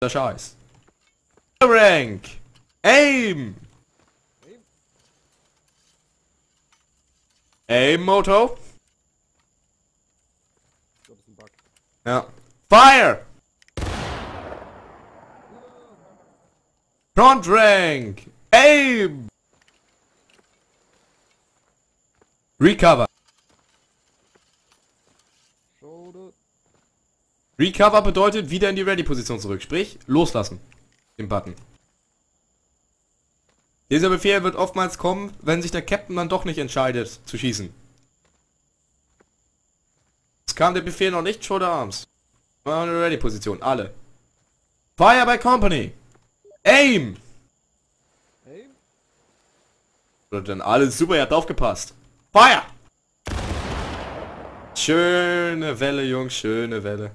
Der Scheiß. Rank. Aim. Aim, Moto. Ich glaube, das ist ein Bug. Ja. Fire. Front Rank. Aim. Recover. Schode. Recover bedeutet wieder in die Ready-Position zurück. Sprich, loslassen. Den Button. Dieser Befehl wird oftmals kommen, wenn sich der Captain dann doch nicht entscheidet, zu schießen. Es kam der Befehl noch nicht, Shoulder Arms. Mal eine Ready-Position, alle. Fire by Company. Aim. Hey? Oder dann alles super, ihr habt aufgepasst. Fire. Schöne Welle, Jungs, schöne Welle.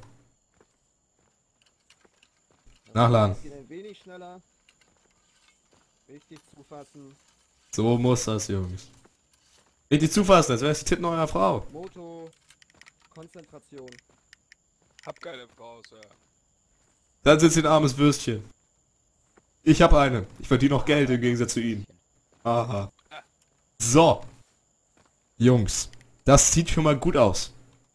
Nachladen. Geht ein wenig schneller. Richtig zufassen. So muss das, Jungs. Richtig zufassen, als wäre es die Titten eurer Frau. Moto. Konzentration. Hab keine Frau, Sir. Dann sitzt ein armes Würstchen. Ich hab eine. Ich verdiene noch Geld im Gegensatz zu ihnen. Aha. So. Jungs. Das sieht schon mal gut aus.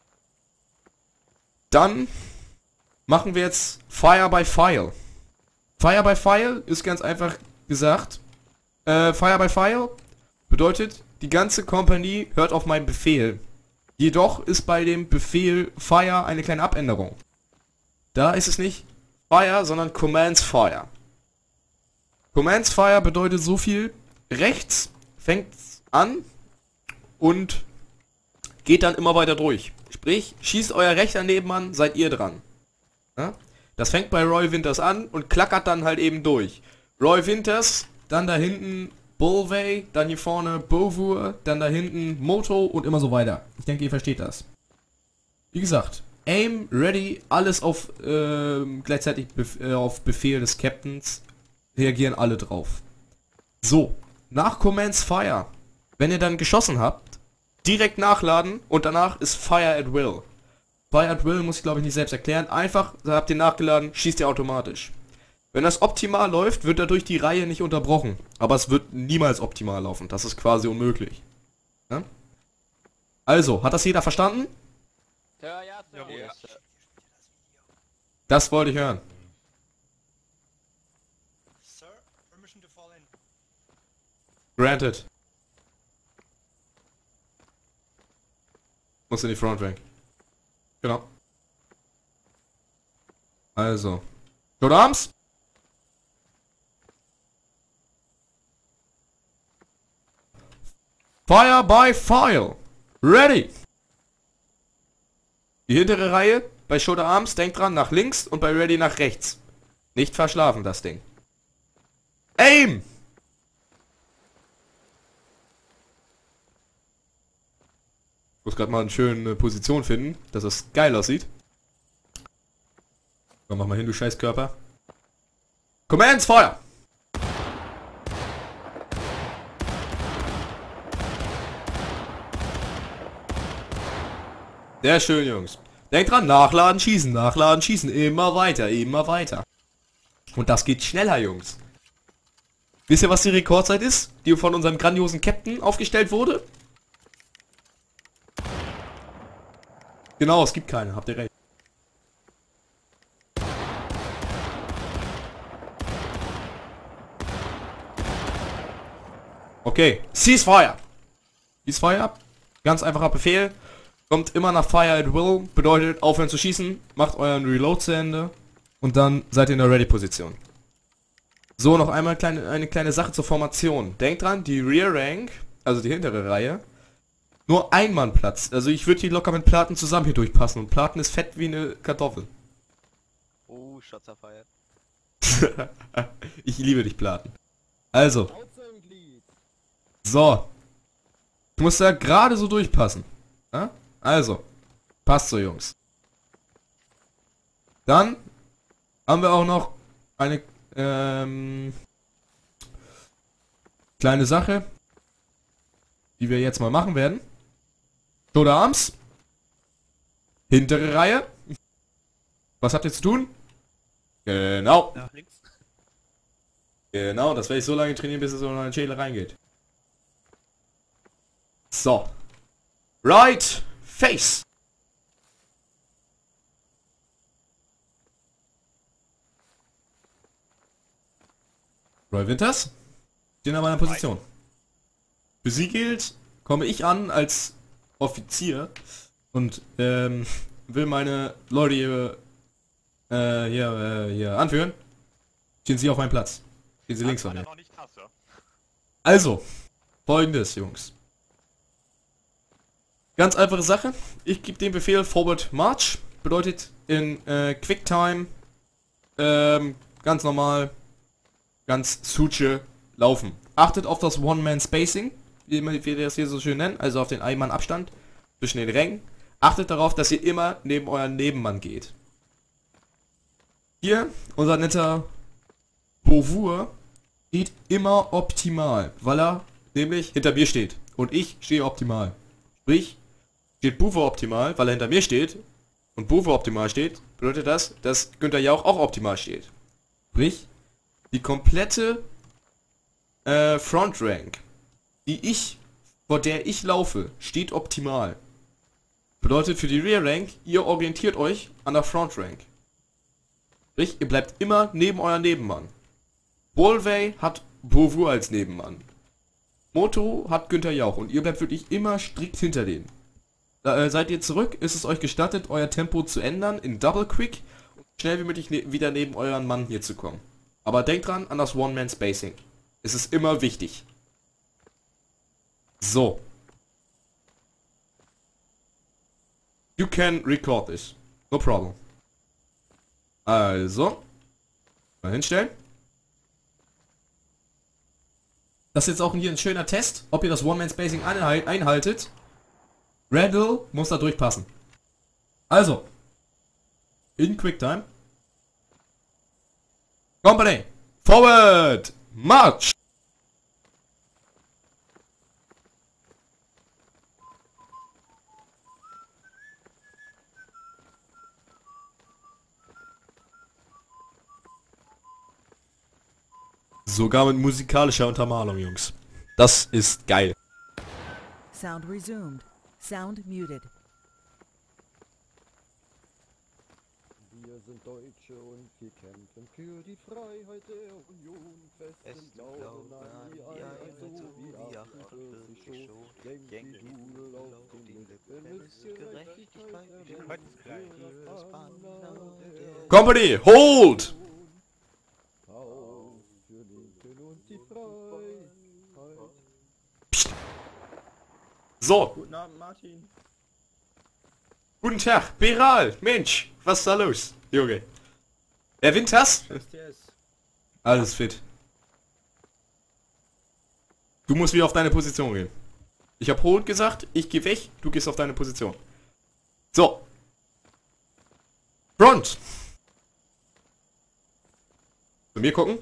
Dann machen wir jetzt Fire by File. Fire by File ist ganz einfach gesagt. Fire by File bedeutet, die ganze Company hört auf meinen Befehl. Jedoch ist bei dem Befehl Fire eine kleine Abänderung. Da ist es nicht Fire, sondern Commands Fire. Commands Fire bedeutet so viel, rechts fängt an und geht dann immer weiter durch. Sprich, schießt euer rechter Nebenmann, seid ihr dran. Ja? Das fängt bei Roy Winters an und klackert dann halt eben durch. Roy Winters, dann da hinten Bolvay, dann hier vorne Bovur, dann da hinten Moto und immer so weiter. Ich denke, ihr versteht das. Wie gesagt, Aim, Ready, alles auf gleichzeitig auf Befehl des Captains. Reagieren alle drauf. So, nach Commands Fire, wenn ihr dann geschossen habt, direkt nachladen und danach ist Fire at Will. Fire at Will muss ich glaube ich nicht selbst erklären. Einfach, da habt ihr nachgeladen, schießt ihr automatisch. Wenn das optimal läuft, wird dadurch die Reihe nicht unterbrochen. Aber es wird niemals optimal laufen. Das ist quasi unmöglich. Ja? Also, hat das jeder verstanden? Sir, ja, Sir. Ja. Das wollte ich hören. Sir, permission to fall in. Granted. Muss in die Front Rank. Genau. Also. Shoulder Arms. Fire by File. Ready. Die hintere Reihe bei Shoulder Arms, denkt dran, nach links und bei Ready nach rechts. Nicht verschlafen, das Ding. Aim. Ich muss gerade mal eine schöne Position finden, dass das geil aussieht. Komm, mach mal hin, du Scheißkörper. Commands, Feuer! Sehr schön, Jungs. Denkt dran, nachladen, schießen, immer weiter, immer weiter. Und das geht schneller, Jungs. Wisst ihr, was die Rekordzeit ist, die von unserem grandiosen Captain aufgestellt wurde? Genau, es gibt keine, habt ihr recht. Okay, Ceasefire. Ceasefire, ganz einfacher Befehl. Kommt immer nach Fire at Will, bedeutet aufhören zu schießen, macht euren Reload zu Ende und dann seid ihr in der Ready-Position. So, noch einmal eine kleine Sache zur Formation. Denkt dran, die Rear Rank, also die hintere Reihe, nur ein Mann Platz. Also ich würde die locker mit Platen zusammen hier durchpassen und Platen ist fett wie eine Kartoffel. Oh, Shots are fired. Ich liebe dich, Platen. Also, Schnauze im Glied. so. Ich muss da gerade so durchpassen. Ja? Also, passt so, Jungs. Dann haben wir auch noch eine kleine Sache, die wir jetzt mal machen werden. Shoulder Arms. Hintere Reihe. Was habt ihr zu tun? Genau. Nach links. Genau, das werde ich so lange trainieren, bis es so in den Schädel reingeht. So. Right face. Roy Winters. Stehen an meiner Position. Für sie gilt, komme ich an als Offizier und will meine Leute hier anführen. Stehen sie auf meinem Platz. Stehen sie links von mir. Also, folgendes, Jungs. Ganz einfache Sache. Ich gebe den Befehl Forward March. Bedeutet in Quicktime ganz normal, ganz Suche laufen. Achtet auf das One-Man-Spacing, wie wir das hier so schön nennen, also auf den Ein-Mann-Abstand zwischen den Rängen. Achtet darauf, dass ihr immer neben euren Nebenmann geht. Hier, unser netter Beauvoir steht immer optimal, weil er nämlich hinter mir steht. Und ich stehe optimal. Sprich, steht Beauvoir optimal, weil er hinter mir steht und Beauvoir optimal steht, bedeutet das, dass Günther Jauch auch optimal steht. Sprich, die komplette Front Rank, vor der ich laufe, steht optimal. Bedeutet für die Rear Rank, ihr orientiert euch an der Front Rank. Sprich, ihr bleibt immer neben eurem Nebenmann. Bolway hat Beauvoir als Nebenmann. Moto hat Günther Jauch und ihr bleibt wirklich immer strikt hinter denen. Seid ihr zurück, ist es euch gestattet, euer Tempo zu ändern in Double Quick und schnell wie möglich wieder neben euren Mann hier zu kommen. Aber denkt dran an das One-Man-Spacing. Es ist immer wichtig. So. You can record this. No problem. Also. Mal hinstellen. Das ist jetzt auch hier ein schöner Test, ob ihr das One-Man-Spacing einhaltet. Randall muss da durchpassen. Also. In Quicktime. Company. Forward. March. Sogar mit musikalischer Untermalung, Jungs. Das ist geil. Sound resumed. Sound muted. Wir sind Deutsche und wir kämpfen für die Freiheit der Union. Festen Glauben an die Einheit, so wie 48 schon. Denkt die Dudel auf den Lippen, ist Gerechtigkeit erringt. Das Banner der Company, hold! Auf für Linken und die Freiheit. So, Guten Abend, Martin. guten Tag, Beral, Mensch, was ist da los, Junge? Der Winters? STS. Alles fit. Du musst wieder auf deine Position gehen. Ich hab hold gesagt, ich geh weg, du gehst auf deine Position. So. Front. Zu mir gucken.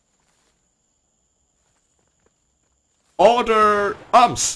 Order Arms.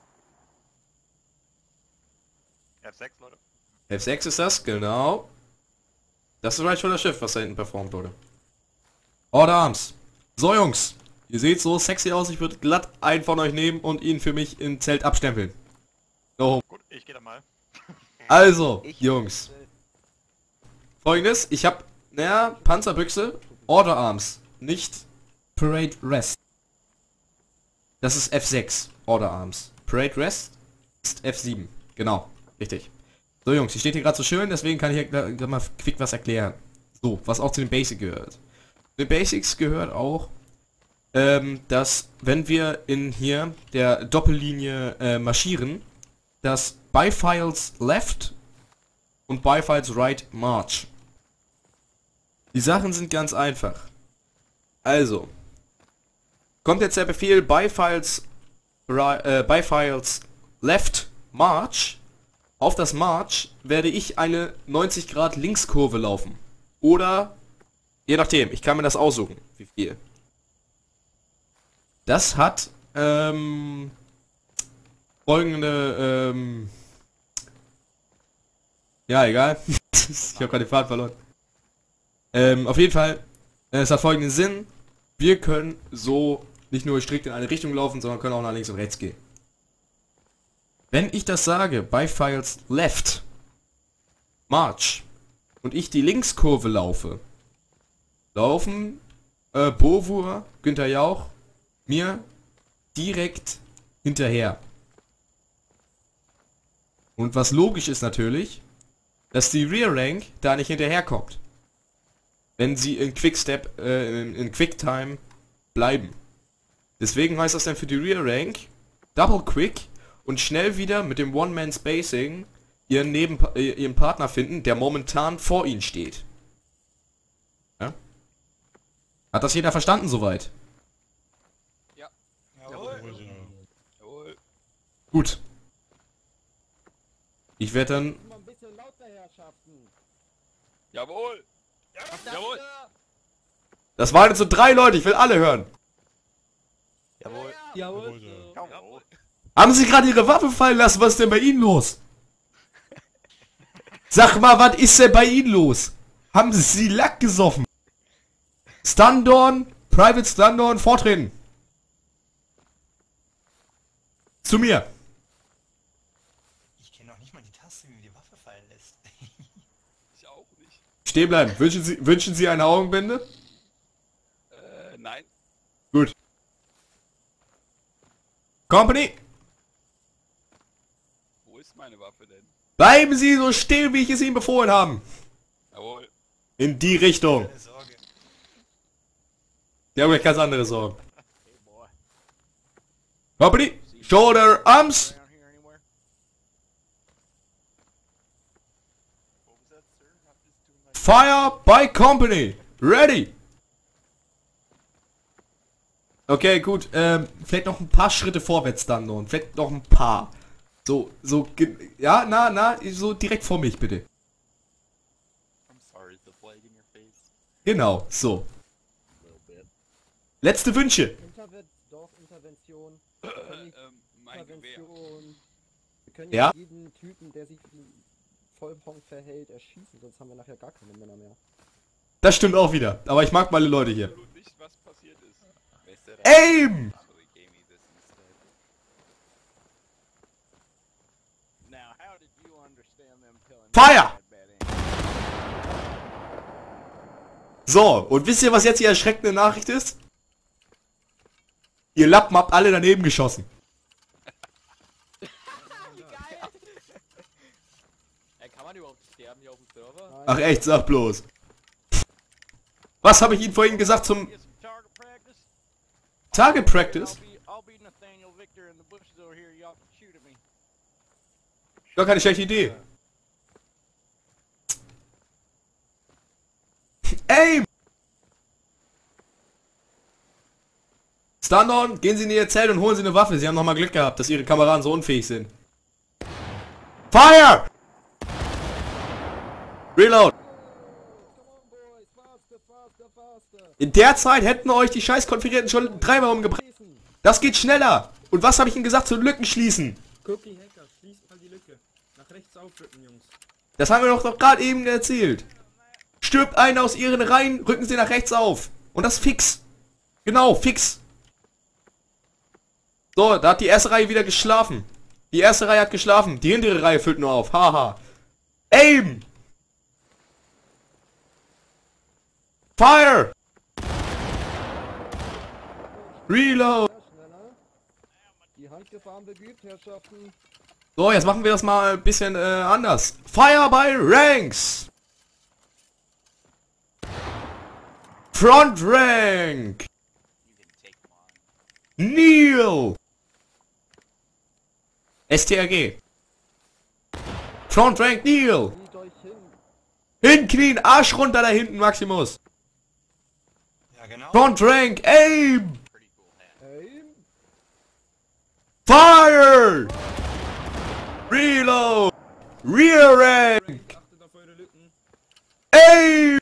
F6, Leute. F6 ist das, genau. Das ist Right Shoulder Shift, was da hinten performt wurde. Order Arms. So, Jungs. Ihr seht so sexy aus. Ich würde glatt einen von euch nehmen und ihn für mich im Zelt abstempeln. So. Gut, ich gehe da mal. Also, Jungs. Folgendes. Ich habe, naja, Panzerbüchse, Order Arms, nicht Parade Rest. Das ist F6, Order Arms. Parade Rest ist F7. Genau, richtig. So, Jungs, hier steht hier gerade so schön, deswegen kann ich hier mal quick was erklären. So, was auch zu den Basics gehört. Zu den Basics gehört auch, dass wenn wir in hier der Doppellinie marschieren, dass Bifiles Left und Bifiles Right March. Die Sachen sind ganz einfach. Also, kommt jetzt der Befehl Bifiles Left March. Auf das March werde ich eine 90 Grad Linkskurve laufen. Oder, je nachdem, ich kann mir das aussuchen, wie viel. Das hat folgende, ja, egal. Ich habe gerade den Faden verloren. Auf jeden Fall, es hat folgenden Sinn. Wir können so nicht nur strikt in eine Richtung laufen, sondern können auch nach links und rechts gehen. Wenn ich das sage, bei Files Left, March, und ich die Linkskurve laufe, laufen Bovur, Günther Jauch, mir direkt hinterher. Und was logisch ist natürlich, dass die Rear Rank da nicht hinterherkommt. Wenn sie in Quickstep, in Quicktime bleiben. Deswegen heißt das dann für die Rear Rank Double Quick und schnell wieder mit dem One-Man-Spacing ihren Partner finden, der momentan vor ihnen steht. Ja? Hat das jeder verstanden soweit? Jawohl. Jawohl. Gut. Ich werde dann... Mal ein bisschen lauter, Herrschaften. Jawohl. Jawohl. Das waren jetzt so 3 Leute, ich will alle hören. Jawohl. Jawohl. Jawohl. Haben Sie gerade Ihre Waffe fallen lassen? Was ist denn bei Ihnen los? Sag mal, was ist denn bei Ihnen los? Haben Sie Lack gesoffen? Stundorn, Private Stundorn, vortreten. Zu mir. Ich kenne noch nicht mal die Taste, wie man die Waffe fallen lässt. Ich auch nicht. Stehen bleiben. Wünschen Sie eine Augenbinde? Nein. Gut. Company, Wo ist meine Waffe denn? bleiben Sie so stehen, wie ich es Ihnen befohlen habe. Jawohl. In die Richtung. Keine Sorge. Die haben gleich ganz andere Sorgen. Company, Shoulder, Arms. Fire by Company. Ready. Okay, gut. Vielleicht noch ein paar Schritte vorwärts dann noch. Vielleicht noch ein paar. Ja, so direkt vor mich, bitte. I'm sorry, the flag in your face. Genau, so. Letzte Wünsche. Intervention. Mein Gewehr. Intervention. Wir können Ja? ja jeden Typen, der sich wie Vollpong verhält, erschießen, sonst haben wir nachher gar keine Männer mehr. Das stimmt auch wieder. Aber ich mag meine Leute hier. Absolut nicht, was passiert ist. Wer ist der da? Aim! So, he gave me this instead. Now, how did you understand them telling Fire! me that bad end? So, und wisst ihr, was jetzt die erschreckende Nachricht ist? Ihr Lappen habt alle daneben geschossen. Kann man überhaupt sterben hier auf dem Server? Ach echt, sag bloß. Was habe ich Ihnen vorhin gesagt zum Get some target practice? Target Practice? I'll be Nathaniel Victor in the bushes over here. Y'all can shoot at me. Gar keine schlechte Idee. Aim! Stun-on, gehen Sie in Ihr Zelt und holen Sie eine Waffe. Sie haben nochmal Glück gehabt, dass Ihre Kameraden so unfähig sind. Fire! Reload! In der Zeit hätten euch die Scheiß-Konfigurierten schon 3-mal umgebracht. Das geht schneller. Und was habe ich Ihnen gesagt zu Lücken schließen? Cookie Hacker, schließt mal die Lücke. Nach rechts aufrücken, Jungs. Das haben wir doch gerade eben erzählt. Stirbt einen aus Ihren Reihen, rücken Sie nach rechts auf. Und das fix. Genau, fix. So, da hat die erste Reihe wieder geschlafen. Die erste Reihe hat geschlafen. Die hintere Reihe füllt nur auf. Haha. Aim! Fire! Reload! Schneller. Die Handgefahren begibt, Herrschaften. So, jetzt machen wir das mal ein bisschen anders. Fire by Ranks! Front Rank! You can take mine. Kneel! STRG. Front Rank Kneel! Kniet euch hin. Hinknien, Arsch runter da hinten, Maximus! Ja, genau. Front Rank, Aim! Pretty cool hat. Aim. Fire! Reload! Rear Rank! Achtet auf eure Lücken. Aim!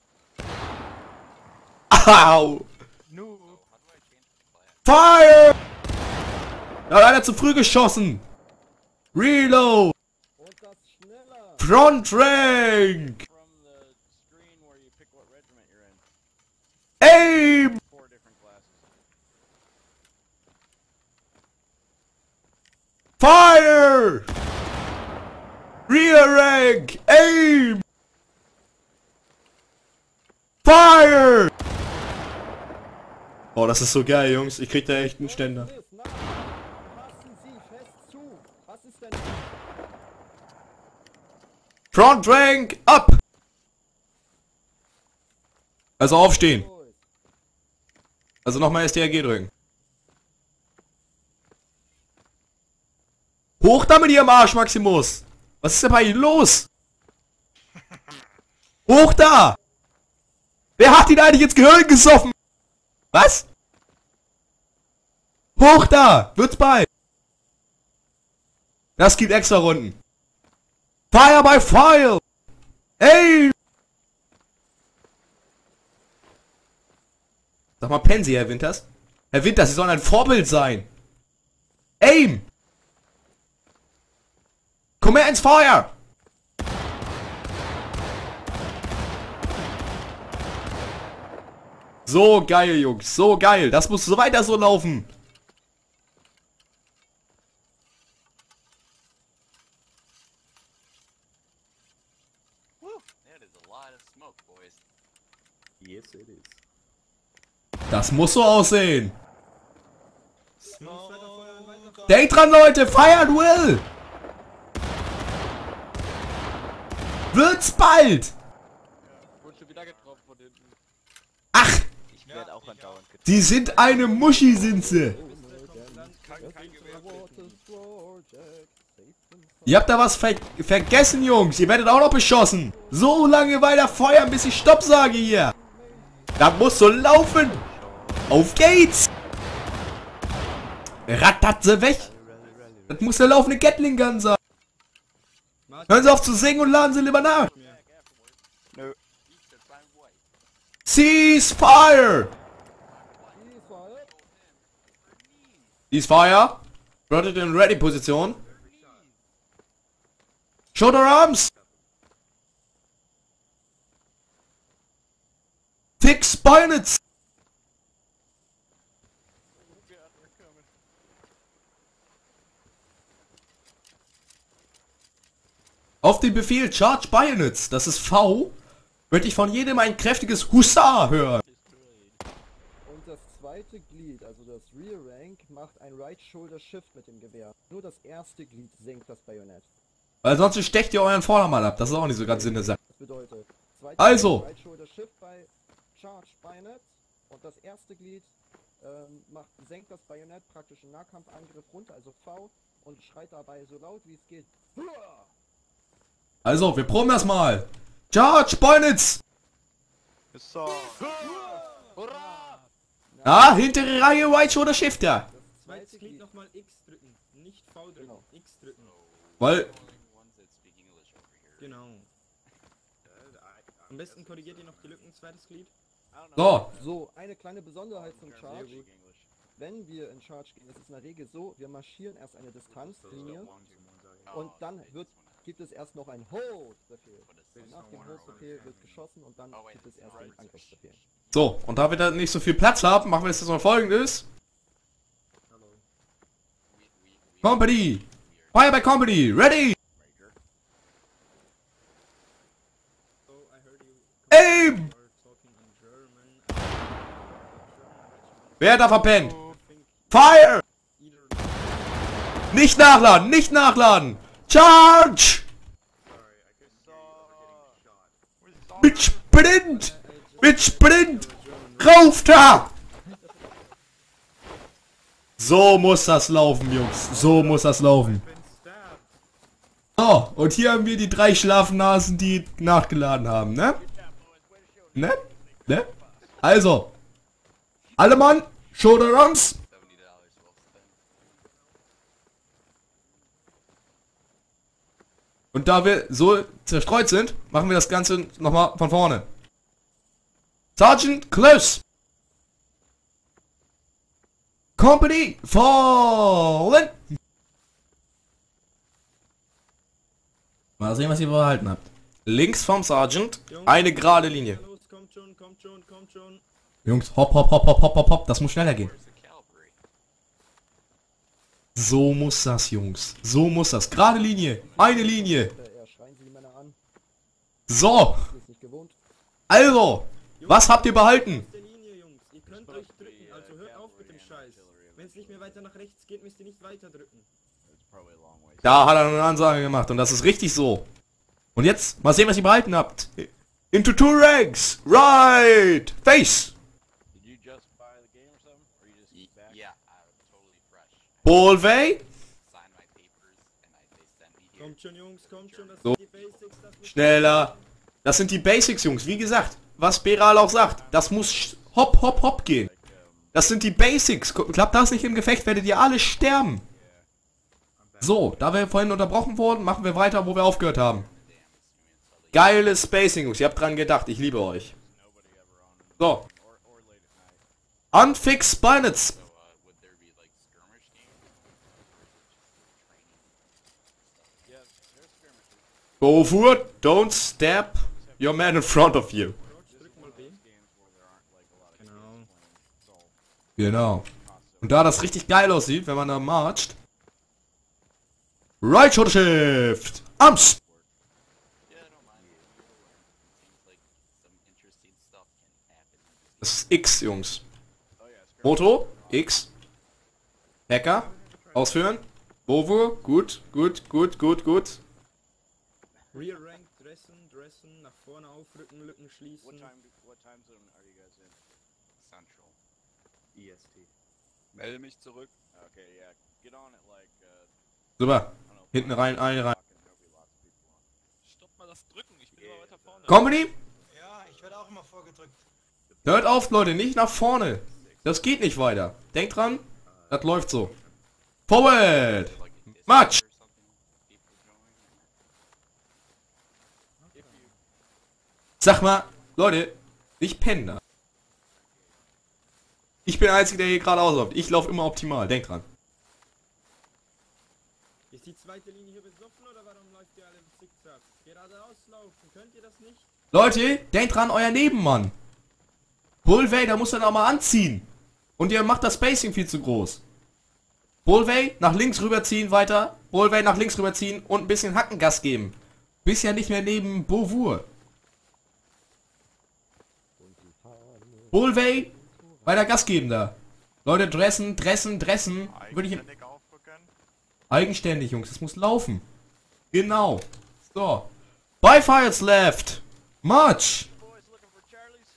Au! No. How do I change the class? Fire! Da hat einer zu früh geschossen! Reload! Und das schneller. Front Rank! From the screen where you pick what regiment Fire! Rear rank! Aim! Fire! Oh, das ist so geil, Jungs. Ich krieg da echt einen Ständer. Passen Sie fest zu. Was ist denn... Front rank up! Also aufstehen. Also nochmal STRG drücken. Hoch damit ihr am Arsch, Maximus! Was ist denn bei Ihnen los? Hoch da! Wer hat ihn eigentlich ins Gehirn gesoffen? Was? Hoch da! Wird's bald! Das gibt extra Runden. Fire by Fire! Ey! Sag mal, pennen Sie, Herr Winters? Herr Winters, Sie sollen ein Vorbild sein! Aim! Komm her ins Feuer! So geil, Jungs, so geil. Das muss so weiter so laufen. Woo! That is a lot of smoke, boys. Yes, it is. Das muss so aussehen. Denkt dran, Leute, fire at will. Wird's bald. Wurde schon wieder getroffen von hinten. Ach, Ich werde auch andauernd getroffen. die sind eine Muschi, sind sie. Ihr habt da was vergessen, Jungs. Ihr werdet auch noch beschossen. So lange weiter feuern, bis ich Stopp sage hier. Da muss so laufen. Auf geht's. Ratatze weg. Das muss der laufende Gatling-Gun sein. Hören Sie auf zu singen und laden Sie lieber nach. Cease fire. Cease fire. Brought in ready Position. Shoulder arms. Fix bayonets. Auf den Befehl Charge Bayonets, das ist V, würde ich von jedem ein kräftiges Hussar hören. Und das zweite Glied, also das Rear Rank, macht ein Right Shoulder Shift mit dem Gewehr. Nur das erste Glied senkt das Bajonett. Weil sonst stecht ihr euren Vordermann ab, das ist auch nicht so ganz Sinn der Sache. Das bedeutet, zweite Also. Glied, Right Shoulder Shift bei Charge Bayonet und das erste Glied senkt das Bajonett praktisch im Nahkampfangriff runter, also V, und schreit dabei so laut wie es geht. Also, wir proben das mal. Charge Bayonets! Ah, hintere Reihe Right Shoulder Shifter. Zweites Glied nochmal X drücken. Nicht V drücken. Genau. X drücken. Weil, Genau. Am besten korrigiert ihr noch die Lücken, zweites Glied. so, So, eine kleine Besonderheit zum Charge. Wenn wir in Charge gehen, ist es in der Regel so, wir marschieren erst eine Distanzlinie und dann gibt es erst noch einen Hold-Befehl. Nach dem Hold-Befehl wird geschossen und dann gibt es erst den Angriffsbefehl. so, und da wir da nicht so viel Platz haben, machen wir jetzt mal Folgendes. Company! Fire by Company! Ready! Aim! Wer da verpennt? Fire! Nicht nachladen, nicht nachladen! Charge! Mit Sprint! Mit Sprint! Rauf da! So muss das laufen, Jungs. So muss das laufen. So, und hier haben wir die 3 Schlafnasen, die nachgeladen haben, ne? Ne? Ne? Also. Alle Mann, Shoulder Arms. Und da wir so zerstreut sind, machen wir das Ganze nochmal von vorne. Sergeant, close. Company, fallen. Mal sehen, was ihr behalten habt. Links vom Sergeant, eine gerade Linie. Los, kommt schon, kommt schon, kommt schon. Jungs, hopp, hopp, hopp, hopp, hopp, hopp, hopp, das muss schneller gehen. So muss das, Jungs. So muss das. Gerade Linie. Eine Linie. Schreien Sie die Männer an. So. Sie ist nicht gewohnt. Also. Was habt ihr behalten? Aus der Linie, Jungs. Ihr könnt euch drücken, also hört auf mit dem Scheiß. Wenn es nicht mehr weiter nach rechts geht, müsst ihr nicht weiter drücken. Da hat er eine Ansage gemacht und das ist richtig so. Und jetzt mal sehen, was ihr behalten habt. Into two ranks. Right. Face. Did you just buy the game or something? Or you just back? Yeah, totally fresh. Bolvey. Sign my papers and they send me here. Kommt schon, Jungs, kommt schon. Das So. sind die Basics. Das müsst ihr- Schneller. Das sind die Basics, Jungs. Wie gesagt, was Beral auch sagt. Das muss hopp, hopp, hopp gehen. Das sind die Basics. Klappt das nicht im Gefecht, werdet ihr alle sterben. So, da wir vorhin unterbrochen wurden, machen wir weiter, wo wir aufgehört haben. Geiles Spacing, Jungs. Ihr habt dran gedacht. Ich liebe euch. So. Unfix Spinets. So, would there be like skirmish games? Or is it just training? Yeah, there's skirmishes. Go forward. Don't stab your man in front of you. Drück mal B. Games where there aren't like a lot of Genau. playing. So, Genau. Und da das richtig geil aussieht, wenn man da marcht. Right Shoulder Shift. Arms. Yeah, I don't mind. Seems like some interesting stuff can happen. Das ist X, Jungs. Moto. X. Hacker. Ausführen. Bovo. Gut, gut, gut, gut, gut. Rear rank, dressen, nach vorne aufrücken, Lücken schließen. what time zone are you guys in? Central. EST. Melde mich zurück. Okay, yeah. Get on it like, Super. I don't know. Hinten rein, eine rein. There'll be lots of people on. Stopp mal das Drücken, ich bin immer weiter vorne. Company. Ja, ich werde auch immer vorgedrückt. Hört auf, Leute. Nicht nach vorne. Das geht nicht weiter. Denkt dran. Das läuft so. Forward. March. Sag mal, Leute, nicht pennen da. Ich bin der Einzige, der hier gerade ausläuft. Ich laufe immer optimal. Denkt dran. Ist die zweite Linie hier besoffen oder warum läuft ihr alle im Zickzack? Geradeaus laufen, könnt ihr das nicht? Leute, denkt dran, euer Nebenmann. Bullway, da muss er noch mal anziehen. Und ihr macht das Spacing viel zu groß. Bullway, nach links rüberziehen, weiter. Bullway, nach links rüberziehen und ein bisschen Hackengas geben. Bist ja nicht mehr neben Beauvoir. Bullway, weiter Gas geben da. Leute, dressen. Würde ich eigenständig, Jungs. Das muss laufen. Genau. So. By fires left. March. Boys looking for Charlie's?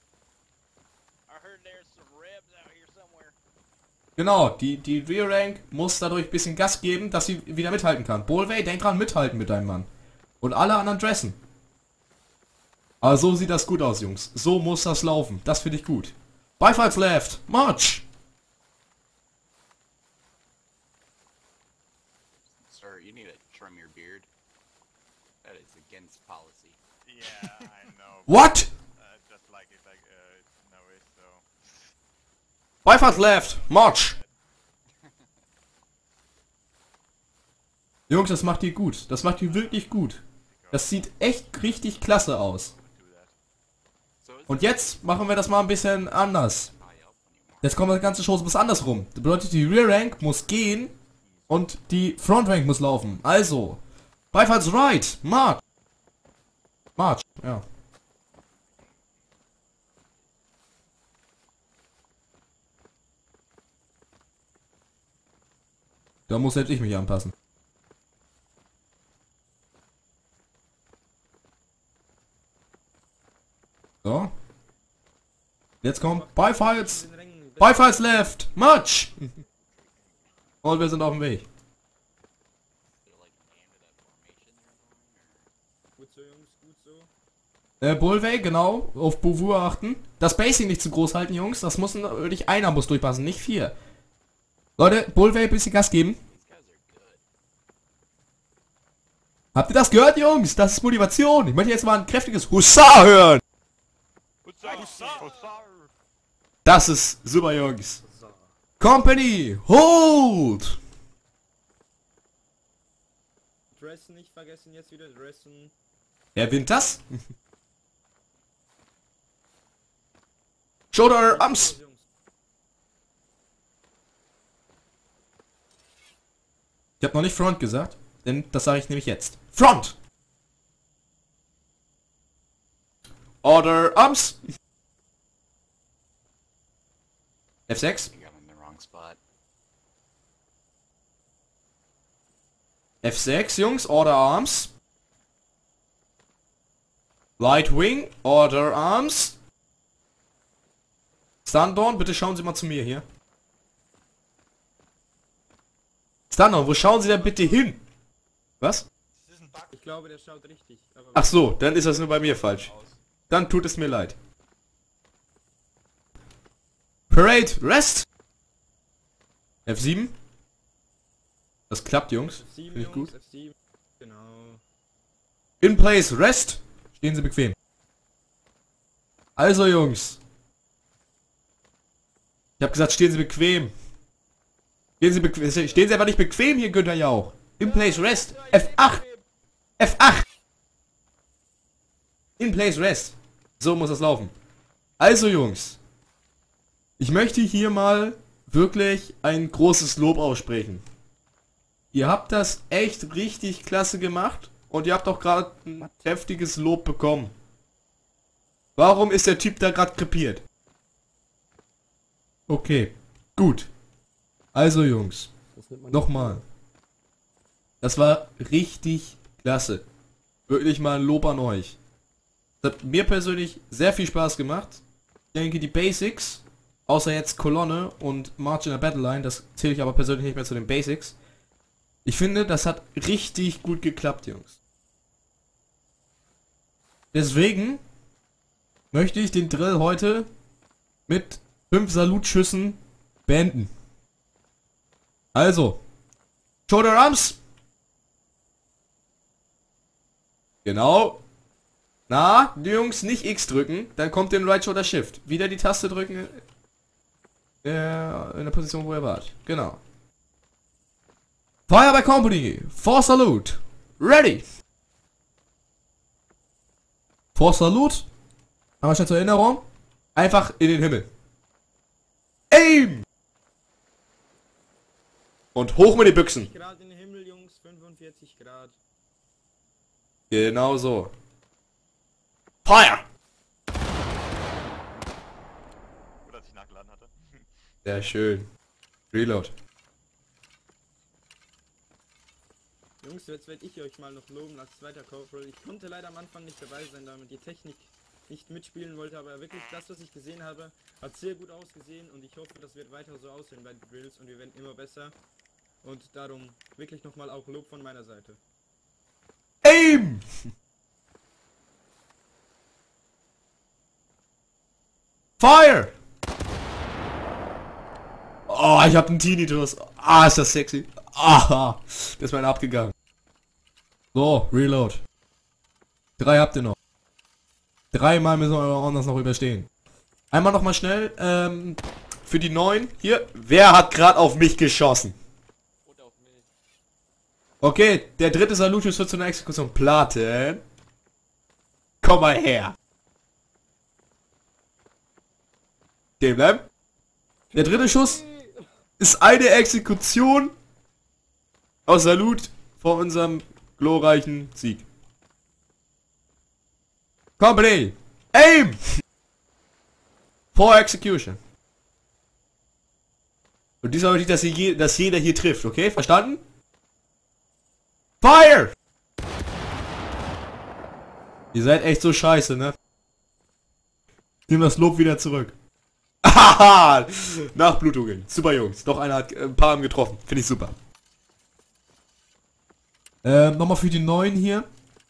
I heard there's some rebs out here somewhere. Genau, die Rear Rank muss dadurch ein bisschen Gas geben, dass sie wieder mithalten kann. Bolway, denk dran, mithalten mit deinem Mann. Und alle anderen dressen. Aber so sieht das gut aus, Jungs. So muss das laufen. Das finde ich gut. By fires left. March. Sir, you need to trim your beard. That is against policy. Yeah, I know. What? Just like it, like no way. So By fires left. March. Jungs, das macht ihr gut. Das macht ihr wirklich gut. Das sieht echt richtig klasse aus. So is Und jetzt machen wir das mal ein bisschen anders. Jetzt kommt das ganze Show bis andersrum. Das bedeutet, die Rear Rank muss gehen und die Front Rank muss laufen. Also, Beifalls right, March. March, ja. Da muss selbst ich mich anpassen. So. Jetzt kommt Beifalls. Den Rängen. Beifalls left. March. Und wir sind auf dem Weg. Gut so, Jungs, gut so. Bullway, genau. Auf Beauvoir achten. Das Spacing nicht zu groß halten, Jungs. Das muss wirklich einer muss durchpassen, nicht 4. Leute, Bullway, ein bisschen Gas geben. Habt ihr das gehört, Jungs? Das ist Motivation. Ich möchte jetzt mal ein kräftiges Hussar hören. Das ist super, Jungs. Company, hold! Dressen nicht vergessen, jetzt wieder dressen. Wer gewinnt das? Shoulder Arms. Jungs. Ich habe noch nicht Front gesagt, denn das sage ich nämlich jetzt. Front! Order Arms! F6. I think I'm in the wrong spot. F6, Jungs, Order Arms. Light Wing, Order Arms. Stundown, bitte schauen Sie mal zu mir hier. Stundown, wo schauen Sie denn bitte hin? Was? Das ist ein Bug. Ich glaube, der schaut richtig. Aber Ach so, dann ist das nur bei mir falsch. Dann tut es mir leid. Parade, Rest. F7. Das klappt, Jungs. F7, Finde ich gut. F7. Genau. In place, Rest. Stehen Sie bequem. Also, Jungs. Ich habe gesagt, stehen Sie bequem. Stehen Sie einfach nicht bequem hier, Günther Jauch. In place, Rest. F8. F8. In place, Rest. So muss das laufen. Also, Jungs. Ich möchte hier mal wirklich ein großes Lob aussprechen. Ihr habt das echt richtig klasse gemacht und ihr habt auch gerade ein heftiges Lob bekommen. Warum ist der Typ da gerade krepiert? Okay, gut. Also Jungs, Das nennt man nochmal. Das war richtig klasse. Wirklich mal ein Lob an euch. Das hat mir persönlich sehr viel Spaß gemacht. Ich denke, die Basics, außer jetzt Kolonne und March in der Battleline, das zähle ich aber persönlich nicht mehr zu den Basics. Ich finde, das hat richtig gut geklappt, Jungs. Deswegen möchte ich den Drill heute mit 5 Salutschüssen beenden. Also, Shoulder Arms. Genau. Na, die Jungs, nicht X drücken, dann kommt den Right Shoulder Shift. Wieder die Taste drücken in der Position, wo ihr wart. Genau. Fire by Company. For Salute. Ready. For Salute. Aber schnell zur Erinnerung. Einfach in den Himmel. Aim. Und hoch mit den Büchsen. Grad in den Himmel, Jungs. 45 Grad. Genau so. Fire. Gut, dass ich nachgeladen hatte. Sehr schön. Reload. Jungs, jetzt werde ich euch mal noch loben als zweiter Corporal. Ich konnte leider am Anfang nicht dabei sein, damit die Technik nicht mitspielen wollte, aber wirklich das, was ich gesehen habe, hat sehr gut ausgesehen und ich hoffe, das wird weiter so aussehen bei den Drills und wir werden immer besser. Und darum wirklich nochmal auch Lob von meiner Seite. Aim. Fire. Oh, ich hab einen Tinnitus. Ah, ist das sexy. Aha, das ist mein abgegangen. So, Reload. 3 habt ihr noch. 3 Mal müssen wir eure Honors noch überstehen. Einmal noch mal schnell, für die 9. Hier, wer hat gerade auf mich geschossen? Und auf mich. Okay, der dritte Salutus wird zu einer Exekution. Platen. Komm mal her. Stehen bleiben. Der dritte Schuss ist eine Exekution aus Salut vor unserem glorreichen Sieg. Company, aim! For execution. Und diesmal nicht, dass jeder hier trifft, okay? Verstanden? Fire! Ihr seid echt so scheiße, ne? Nimm das Lob wieder zurück. Haha! Nachblutungen. Super, Jungs. Doch einer hat ein paar haben getroffen. Finde ich super. Nochmal für die Neuen hier.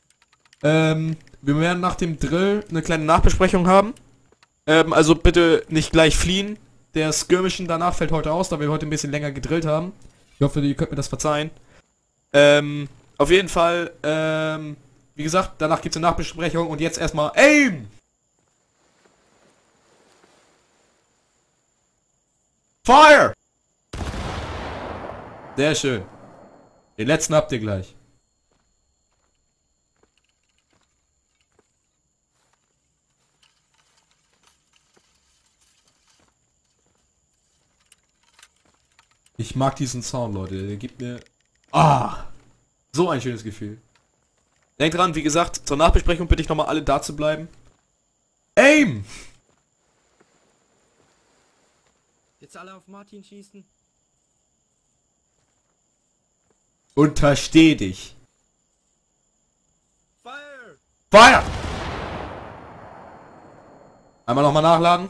Wir werden nach dem Drill eine kleine Nachbesprechung haben. Also bitte nicht gleich fliehen. Der Skirmischen danach fällt heute aus, da wir heute ein bisschen länger gedrillt haben. Ich hoffe, ihr könnt mir das verzeihen. Auf jeden Fall, wie gesagt, danach gibt es eine Nachbesprechung und jetzt erstmal AIM! Fire! Sehr schön. Den letzten habt ihr gleich. Ich mag diesen Sound, Leute. Der gibt mir Ah, so ein schönes Gefühl. Denkt dran, wie gesagt, zur Nachbesprechung bitte ich nochmal alle da zu bleiben. Aim! Jetzt alle auf Martin schießen. Untersteh dich. Fire! Fire! Einmal nochmal nachladen.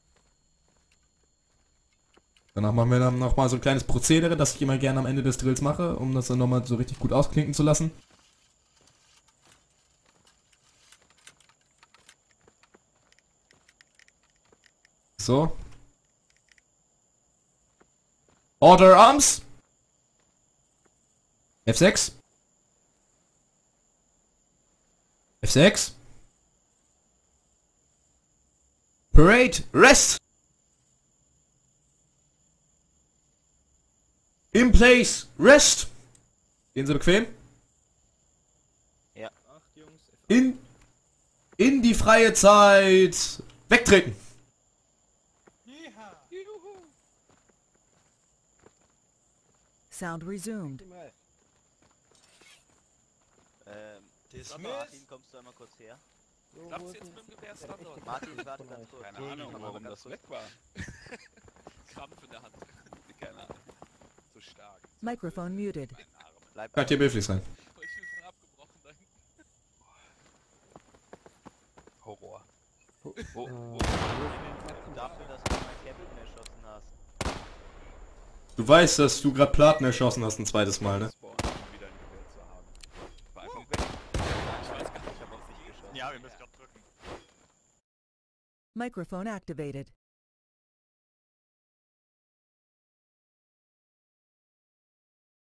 Danach machen wir dann nochmal so ein kleines Prozedere, das ich immer gerne am Ende des Drills mache, um das dann nochmal so richtig gut ausklinken zu lassen. So. Order Arms. F6. F6. Parade. Rest. In place. Rest. Gehen Sie bequem. Acht Jungs. In die freie Zeit. Wegtreten. Sound resumed. Dismiss. Martin, kommst du einmal kurz her? Klappt's jetzt mit dem Gewehrstandort? Martin, warte ganz kurz. Keine Ahnung, warum das weg war. Krampf in der Hand. Keine Ahnung. So stark. Microphone muted. Mein Arm. Bleib Könnt ihr behilflich sein. Oh, ich bin schon abgebrochen da hinten. Horror. dafür, dass du mein Captain erschossen hast. Du weißt, dass du gerade Platen erschossen hast ein zweites Mal, ne? Spawn, um wieder ein Gewehr zu haben. War einfach weg. Ich weiß gar nicht, ich hab auf dich geschossen. Ja, wir müssen gerade drücken. Microphone activated.